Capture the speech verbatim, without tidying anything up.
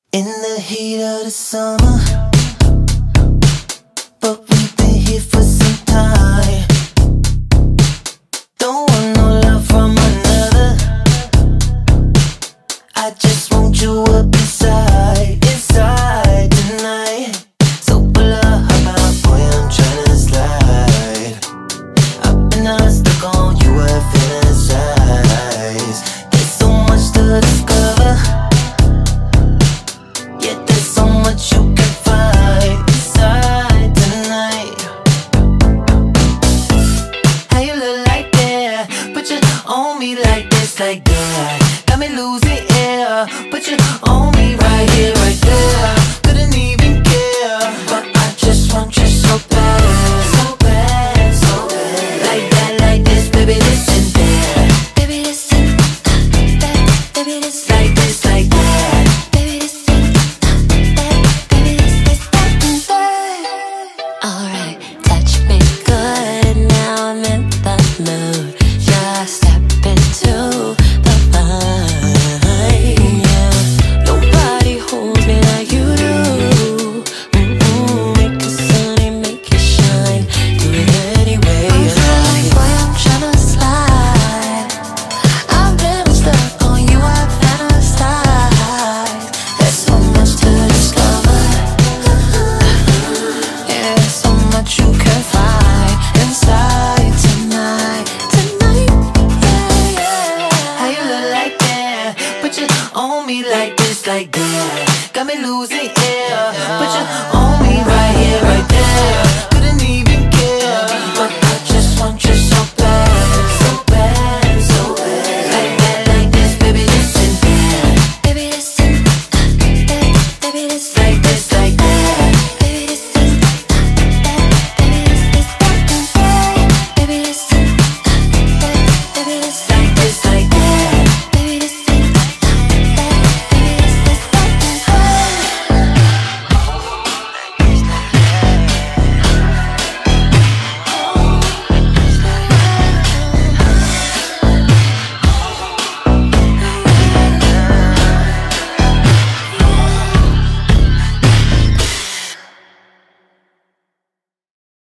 In the heat of the summer, but we've been here for some time. Don't want no love from another, I just want you up inside, inside tonight. So pull up, hop out, boy, I'm tryna slide. I've been uh, stuck on you, I fantasize. There's so much to discover, yeah, there's so much you can find inside tonight. How you look like that? Put you on me like this, like that. Got me losing air. Put you on me right here, right there. Couldn't even care, but I just want you so bad, so bad, so bad. Like that, like this, baby, this and that. Baby, this and that. Baby, this, like this, like that. Baby, this and that. Baby, this, this, that and that. Alright, touch me good, now I'm in the mood. Just step into the vibe, yeah. Nobody holds me like you do. Mm-mm, make it sunny, make it shine. Do it anyway. I'm feeling boy, I'm tryna slide. I've been stuck on you, I fantasize. There's so much to discover. Yeah, there's so much you can find inside tonight, tonight, yeah, yeah. How you look like that? Put you on me like this, like that. Got me losing air. Put you on me right here, right there.